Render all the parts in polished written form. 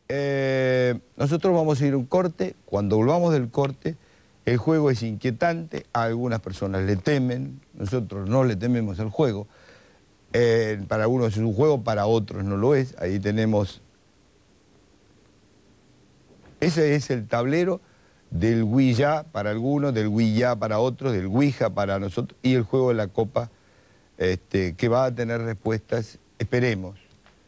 nosotros vamos a ir a un corte. Cuando volvamos del corte, el juego es inquietante, a algunas personas le temen, nosotros no le tememos al juego. Para algunos es un juego, para otros no lo es. Ahí tenemos... Ese es el tablero del Ouija para algunos, del Ouija para otros, del Ouija para nosotros, y el juego de la copa, que va a tener respuestas, esperemos,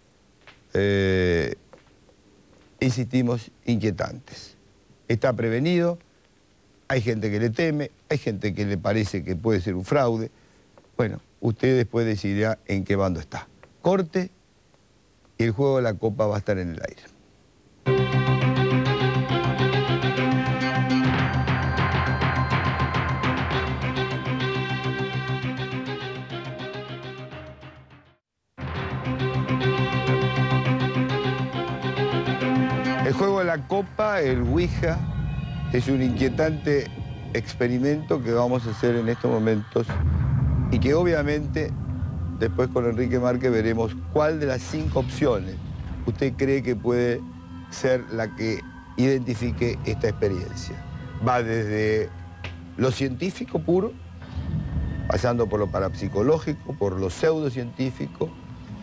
insistimos, inquietantes. Está prevenido, hay gente que le teme, hay gente que le parece que puede ser un fraude. Bueno, usted después decidirá en qué bando está. Corte, y el juego de la copa va a estar en el aire. El juego de la copa, el Ouija, es un inquietante experimento que vamos a hacer en estos momentos y que obviamente después con Enrique Márquez veremos cuál de las 5 opciones usted cree que puede ser la que identifique esta experiencia. Va desde lo científico puro, pasando por lo parapsicológico, por lo pseudocientífico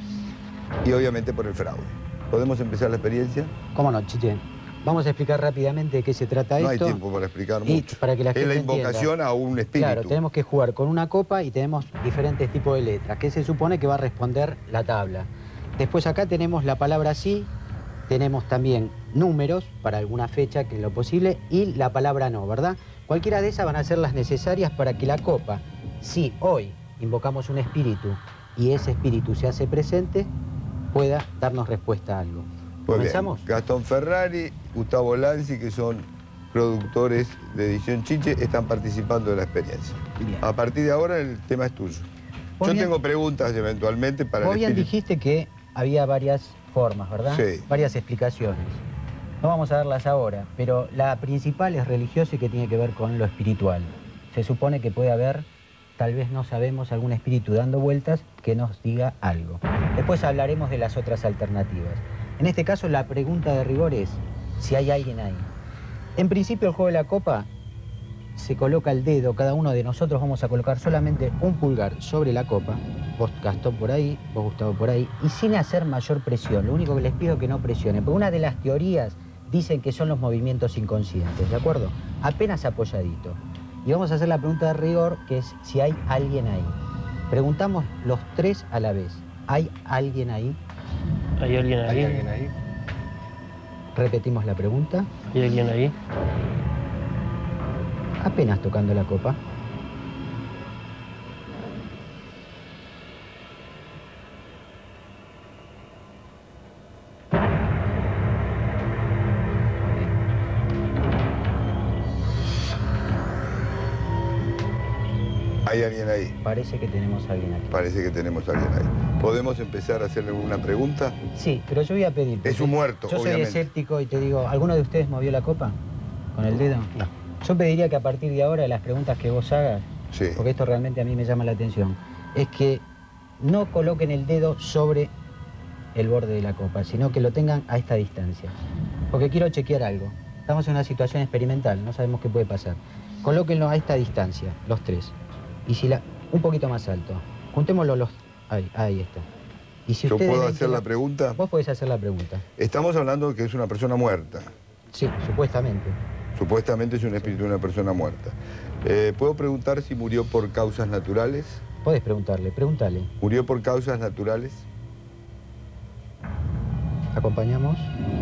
y obviamente por el fraude. ¿Podemos empezar la experiencia? ¿Cómo no, Chiche? Vamos a explicar rápidamente de qué se trata esto. No hay tiempo para explicar mucho. Para que la gente es la invocación entienda. a un espíritu. Claro, tenemos que jugar con una copa y tenemos diferentes tipos de letras, que se supone que va a responder la tabla. Después acá tenemos la palabra sí, tenemos también números para alguna fecha, que es lo posible, y la palabra no, ¿verdad? Cualquiera de esas van a ser las necesarias para que la copa, si hoy invocamos un espíritu y ese espíritu se hace presente, pueda darnos respuesta a algo. ¿Comenzamos? Bien. Gastón Ferrari, Gustavo Lanzi, que son productores de Edición Chiche, están participando de la experiencia. Bien. A partir de ahora el tema es tuyo. Yo tengo preguntas eventualmente para el espíritu. Vos bien dijiste que había varias formas, ¿verdad? Sí. Varias explicaciones. No vamos a darlas ahora, pero la principal es religiosa y que tiene que ver con lo espiritual. Se supone que puede haber, tal vez no sabemos, algún espíritu dando vueltas que nos diga algo. Después hablaremos de las otras alternativas. En este caso, la pregunta de rigor es si hay alguien ahí. En principio, el juego de la copa se coloca el dedo, cada uno de nosotros vamos a colocar solamente un pulgar sobre la copa, vos Gastón por ahí, vos Gustavo por ahí, y sin hacer mayor presión. Lo único que les pido es que no presionen, porque una de las teorías dicen que son los movimientos inconscientes, ¿de acuerdo? Apenas apoyadito. Y vamos a hacer la pregunta de rigor, que es si hay alguien ahí. Preguntamos los 3 a la vez. ¿Hay alguien ahí? ¿Hay alguien ahí? ¿Hay alguien ahí? Repetimos la pregunta. ¿Hay alguien ahí? Apenas tocando la copa. ¿Hay alguien ahí? Parece que tenemos a alguien aquí. Parece que tenemos a alguien ahí. ¿Podemos empezar a hacerle una pregunta? Sí, pero yo voy a pedir... Es un muerto, yo obviamente. Yo soy escéptico y te digo, ¿alguno de ustedes movió la copa con el dedo? No. Yo pediría que a partir de ahora las preguntas que vos hagas, Sí. porque esto realmente a mí me llama la atención, es que no coloquen el dedo sobre el borde de la copa, sino que lo tengan a esta distancia. Porque quiero chequear algo. Estamos en una situación experimental, no sabemos qué puede pasar. Colóquenlo a esta distancia, los 3. Y si un poquito más alto. Juntémoslo los... Ahí está. Y si ¿Yo puedo ven hacer que la pregunta? Vos podés hacer la pregunta. Estamos hablando de que es una persona muerta. Sí, supuestamente. Supuestamente es un espíritu de una persona muerta. ¿Puedo preguntar si murió por causas naturales? Podés preguntarle, pregúntale. ¿Murió por causas naturales? ¿Acompañamos?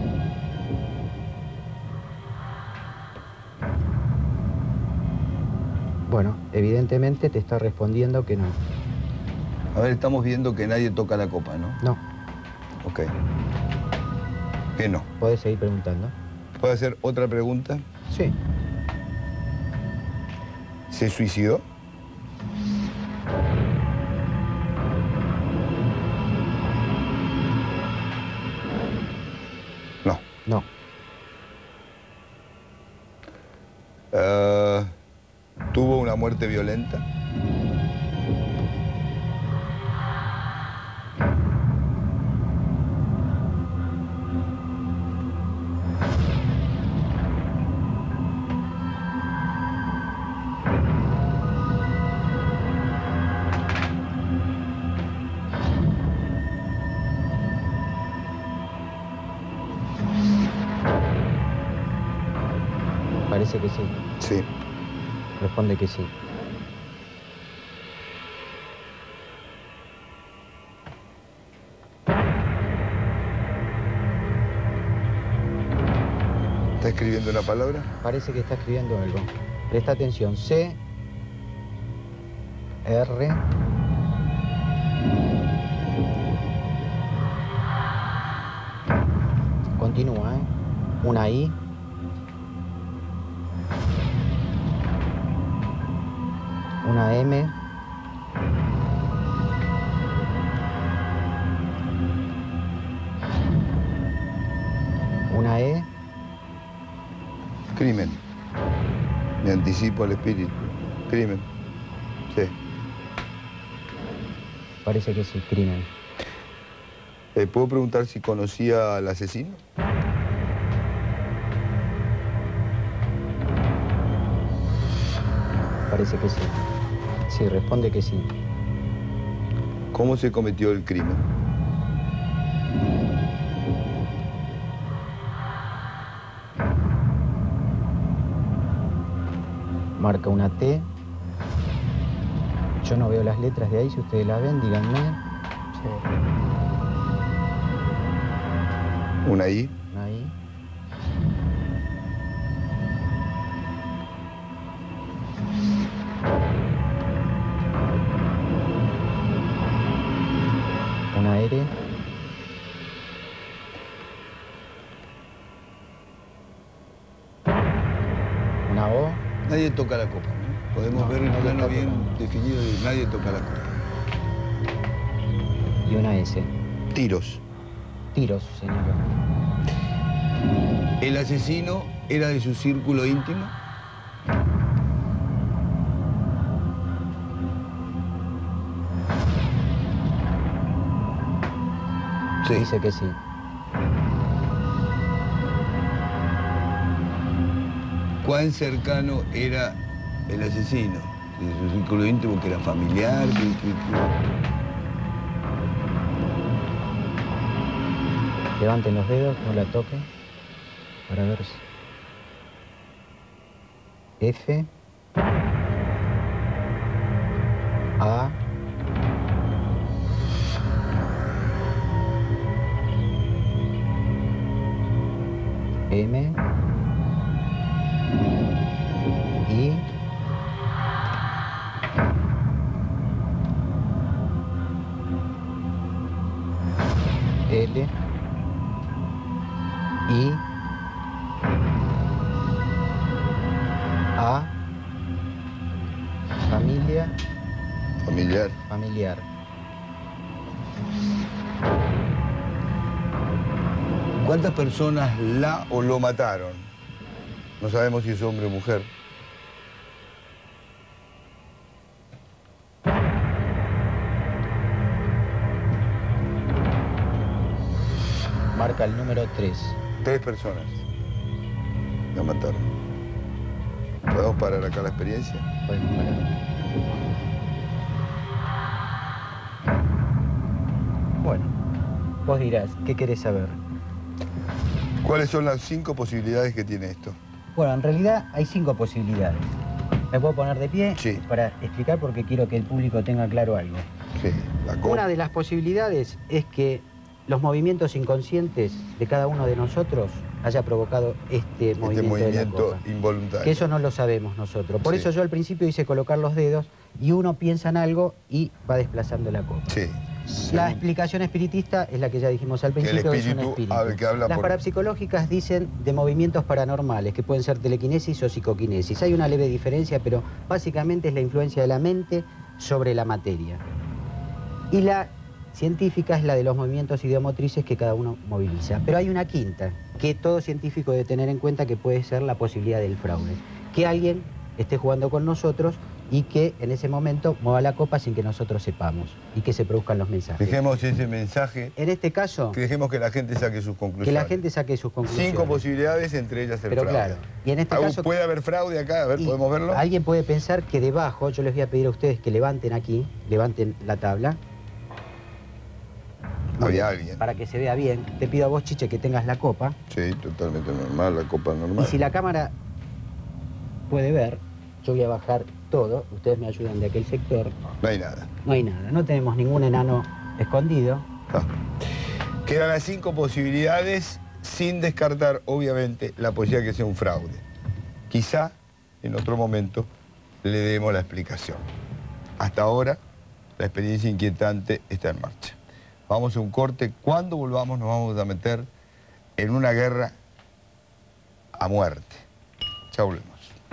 Bueno, evidentemente te está respondiendo que no. A ver, estamos viendo que nadie toca la copa, ¿no? No. Ok. Que no. Podés seguir preguntando. ¿Puedo hacer otra pregunta? Sí. ¿Se suicidó? No. No. ¿Tuvo una muerte violenta? Parece que sí. Sí. Responde que sí. ¿Está escribiendo una palabra? Parece que está escribiendo algo. Presta atención. C, R, continúa, ¿eh? Una I, una M, una E. Crimen. Me anticipo al espíritu. Crimen. Sí. Parece que sí, crimen. ¿Puedo preguntar si conocía al asesino? Parece que sí. Sí, responde que sí. ¿Cómo se cometió el crimen? Marca una T. Yo no veo las letras de ahí, si ustedes las ven, díganme. Sí. Una I. Una I. Una R. Una O. Nadie toca la copa, ¿no? Podemos No, ver el nadie plano está bien tocando. definido y nadie toca la copa. Y una S. Tiros. Tiros, señor. ¿El asesino era de su círculo íntimo? Sí. Dice que sí. ¿Cuán cercano era el asesino? De su círculo íntimo, que era familiar, Levanten los dedos, no la toquen. Para ver si... F. A. M. I. L. I. A. Familia. familiar. Familiar. ¿Cuántas personas la o lo mataron? No sabemos si es hombre o mujer. Marca el número 3. 3 personas la mataron. ¿Podemos parar acá la experiencia? Podemos parar. Bueno, vos dirás, ¿qué querés saber? ¿Cuáles son las 5 posibilidades que tiene esto? Bueno, en realidad hay 5 posibilidades. ¿Me puedo poner de pie? Sí. Para explicar porque quiero que el público tenga claro algo. Sí, la copa. Una de las posibilidades es que los movimientos inconscientes de cada uno de nosotros haya provocado este movimiento de la copa. involuntario. Que eso no lo sabemos nosotros. Por Sí. eso yo al principio hice colocar los dedos y uno piensa en algo y va desplazando la copa. Sí. La explicación espiritista es la que ya dijimos al Que el principio, es un espíritu espíritu. habla- que habla Las por- parapsicológicas dicen de movimientos paranormales, que pueden ser telequinesis o psicoquinesis. Hay una leve diferencia, pero básicamente es la influencia de la mente sobre la materia. Y la científica es la de los movimientos ideomotrices que cada uno moviliza. Pero hay una quinta, que todo científico debe tener en cuenta, que puede ser la posibilidad del fraude. Que alguien esté jugando con nosotros y que en ese momento mueva la copa sin que nosotros sepamos y que se produzcan los mensajes. Dejemos ese mensaje, En este caso, que dejemos que la gente saque sus conclusiones. que la gente saque sus conclusiones. 5 posibilidades, entre ellas el Pero fraude. claro, y en este caso... ¿Puede haber fraude acá? A ver, y ¿podemos verlo? Alguien puede pensar que debajo, yo les voy a pedir a ustedes que levanten aquí, levanten la tabla. Había alguien. Para que se vea bien. Te pido a vos, Chiche, que tengas la copa. Sí, totalmente normal, la copa normal. Y si la cámara puede ver, yo voy a bajar todo, ustedes me ayudan de aquel sector. No hay nada. No hay nada, no tenemos ningún enano escondido. No. Quedan las 5 posibilidades sin descartar, obviamente, la posibilidad de que sea un fraude. Quizá en otro momento le demos la explicación. Hasta ahora, la experiencia inquietante está en marcha. Vamos a un corte. Cuando volvamos nos vamos a meter en una guerra a muerte. Ya volvemos.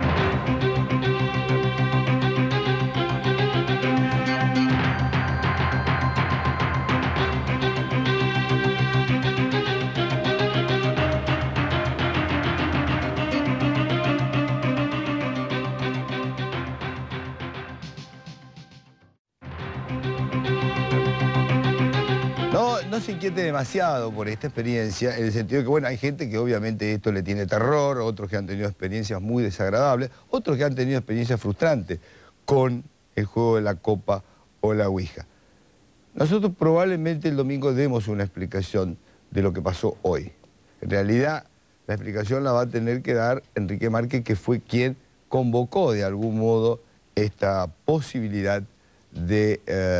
No se inquiete demasiado por esta experiencia, en el sentido de que, bueno, hay gente que obviamente esto le tiene terror, otros que han tenido experiencias muy desagradables, otros que han tenido experiencias frustrantes con el juego de la copa o la ouija. Nosotros probablemente el domingo demos una explicación de lo que pasó hoy. En realidad, la explicación la va a tener que dar Enrique Márquez, que fue quien convocó de algún modo esta posibilidad de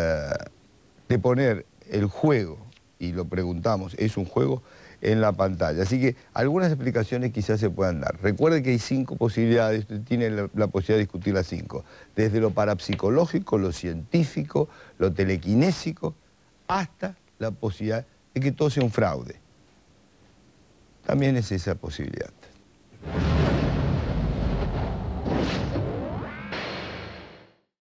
poner el juego, y lo preguntamos, es un juego, en la pantalla. Así que algunas explicaciones quizás se puedan dar. Recuerde que hay 5 posibilidades, usted tiene la posibilidad de discutir las 5. Desde lo parapsicológico, lo científico, lo telequinésico, hasta la posibilidad de que todo sea un fraude. También es esa posibilidad.